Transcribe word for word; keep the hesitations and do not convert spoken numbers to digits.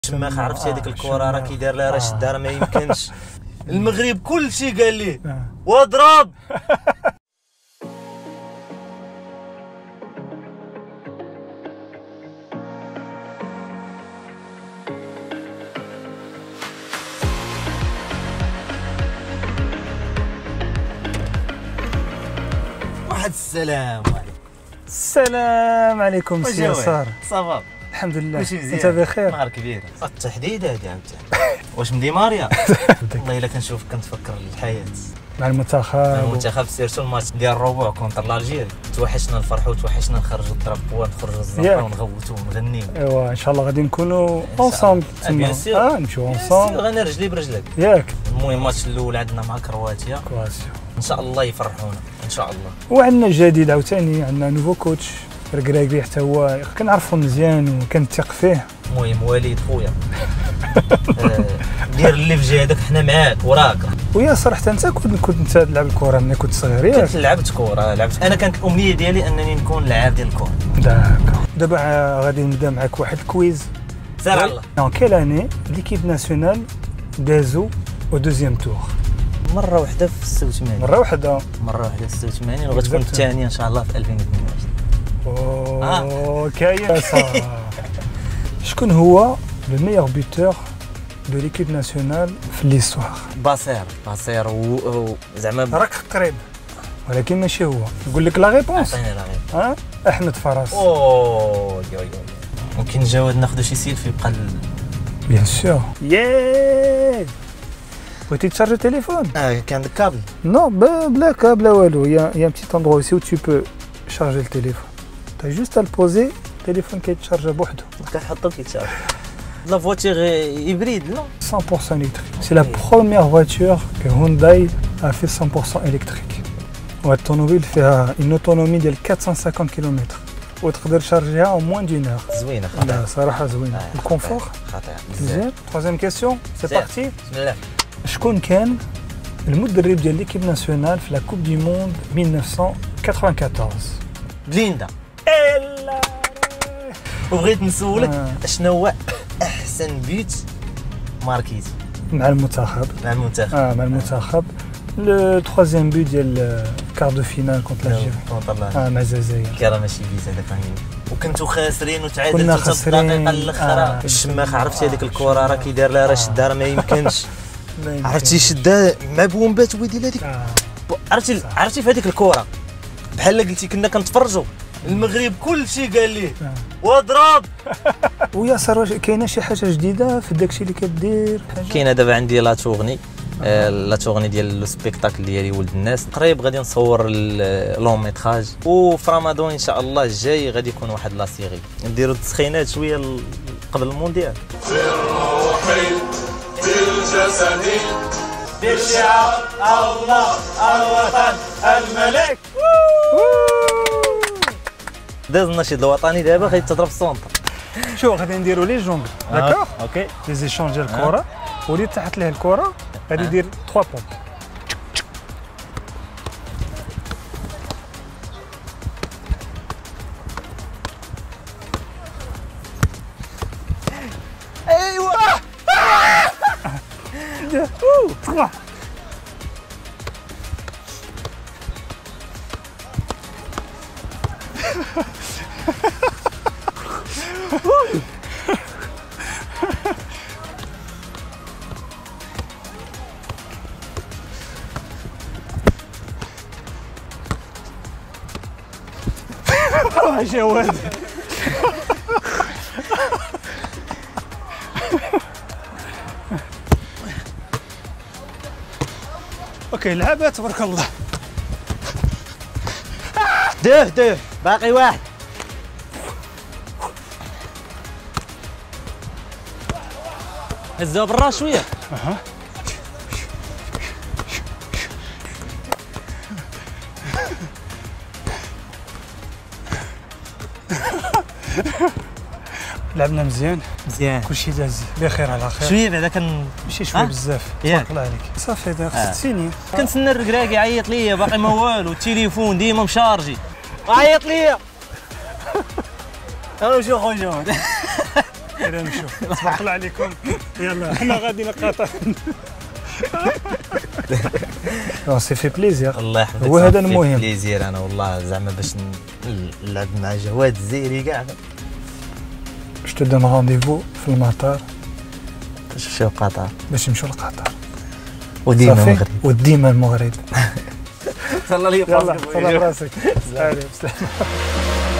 شماخ عرفتي هذيك الكره راه كي داير لها راه شدها راه ما يمكنش. المغرب كل شيء قال ليه واضرب. واحد السلام عليكم. السلام عليكم سي يسار. صافا الحمد لله. انت بخير؟ نهار كبير. التحديد هذه عاوتاني واش مدي ماريا؟ والله الا كنشوفك كنتفكر الحياه مع المنتخب. المنتخب سيرتو الماتش ديال الربع كونتر الجيري، توحشنا نفرحوا توحشنا نخرجوا الطرابوا نخرجوا الزنقه ونغوتوا ونغنيو. ايوا ان شاء الله غادي نكونوا اونصومبل تما. اه نمشيو اونصومبل. غنى رجلي برجلك ياك. المهم الماتش الاول عندنا مع كرواتيا كرواتيا ان شاء الله يفرحونا ان شاء الله. وعندنا جديد عاوتاني، عندنا نوفو كوتش ركراكي حتى هو كنعرفو مزيان وكنثق فيه. المهم وليد خويا دير اللي في جهدك حنا معاك وراك. ويا صراحه انت كنت كنت تلعب الكره ملي كنت صغير ياك؟ كنت لعبت كره لعبت انا كانت الامنيه ديالي انني نكون لاعب ديال الكره. داكور. دابا غادي نبدا معاك واحد الكويز. سير على الله. ان كيل اني ليكيب ناسيونال دازو او دوزيام تور؟ مره واحده في ستة وثمانين. مره واحده مره واحده في ستة وثمانين وغتكون الثانيه ان شاء الله في ألفين واثنين وعشرين. اوه كاين. شكون هو لو ميور بوتور دو ليكيب ناسيونال في ليستوار؟ باصير باصير و زعما راك قريب ولكن ماشي هو. نقول لك لا ريبونس. عطيني لا ريبونس. ها احمد فراس. اوه يو يو ممكن جواد ناخذ شي سيلفي يبقى بيان سور. ياه بغيتي تشارجي التليفون؟ اه كان عندك كابل؟ نو بلا كابل بلا والو. يا يا بتيت اندرو اوسي و تو بو شارجي التليفون. تا جوست ا البوزي التليفون كيتشارجا بوحدو. كنحطو كيتشارج. لا فواتير هيبريد لا cent pour cent électrique. C'est la première voiture que Hyundai a fait cent pour cent électrique. والطوموبيل فيها une autonomie ديال quatre cent cinquante kilomètres وتقدر تشارجيها en moins d'une heure. زوينه لا خطيره صراحه زوينه. الكونفور خطير مزيان. troisième question c'est parti. بسم الله. شكون كان المدرب ديال ليكيب ناسيونال في لا كوب دي موند ألف وتسعمائة وأربعة عشر؟ بليندا. الا وبغيت نسولك آه. شنو هو احسن بيت ماركيز مع المنتخب. مع المنتخب. اه مع المنتخب. لو تخوازيام بوت ديال كار دو فينال كونت لاجيري. اه مع الجزائر. كي راه ماشي بيت هذاك وكنتو خاسرين وتعادلتوا كنا حتى خاسرين. الدقيقه الاخرى. آه. الشماخ عرفتي هذيك الكره راه كي داير لها راه شدها راه ما يمكنش. ما يمكنش. عرفتي شدها مع بومبات ويدي هذيك. آه. عرفتي عرفتي في هذيك الكره بحال قلتي كنا كنتفرجوا المغرب كل شيء قال ليه واضرب. ويا صار كاينه شي حاجه جديده في داكشي اللي كدير؟ كاينه دابا عندي لا توغني آه. لا توغني ديال لو سبيكتاكل ديالي ولد الناس. قريب غادي نصور لون ميتراج وفي رمضان ان شاء الله الجاي غادي يكون واحد لا سيري نديروا التسخينات شويه قبل المونديال. بالروحي بالجسد بالشعب الله الوطن الملك. داز النشيد الوطني دابا غادي تضرب السونتر. شوف غادي نديروا لي جونغ داكور. اوكي لي زيشونج ديال الكره ولي تحت ليه الكره غادي يدير ثلاثة بومب. ايوا ثلاثة. روح جواد. اوكي لعبه تبارك الله. دوه دوه باقي واحد. هزها برا شويه. اها لعبنا مزيان مزيان كلشي داز بخير على خير. شويه بعدا كان ماشي شويه أه؟ بزاف ياك. تبارك الله عليك. صافي دابا خصك تسيني. كنتسنى الركراكي يعيط ليا باقي ما والو التليفون ديما مشارجي عيط ليا انا شو خويا يلا نشوف تبارك الله عليكم. يلا حنا غادي لقطر. سي في بليزير. الله يحفظك. هو هذا المهم. بليزير انا والله زعما باش نلعب مع جواد الزيري كاع. جو تو دون رونديفو في المطار باش نمشيو قطر. باش نمشيو لقطر. وديما المغرب. وديما المغرب. صلى الله عليه يلا صلى براسك. سلام.